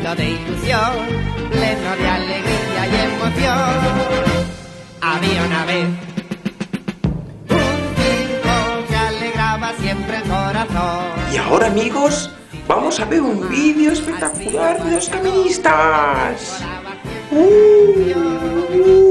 lleno de ilusión, pleno de alegría y emoción. Había una vez un circo que alegraba siempre el corazón. Y ahora, amigos, vamos a ver un vídeo espectacular de los caministas.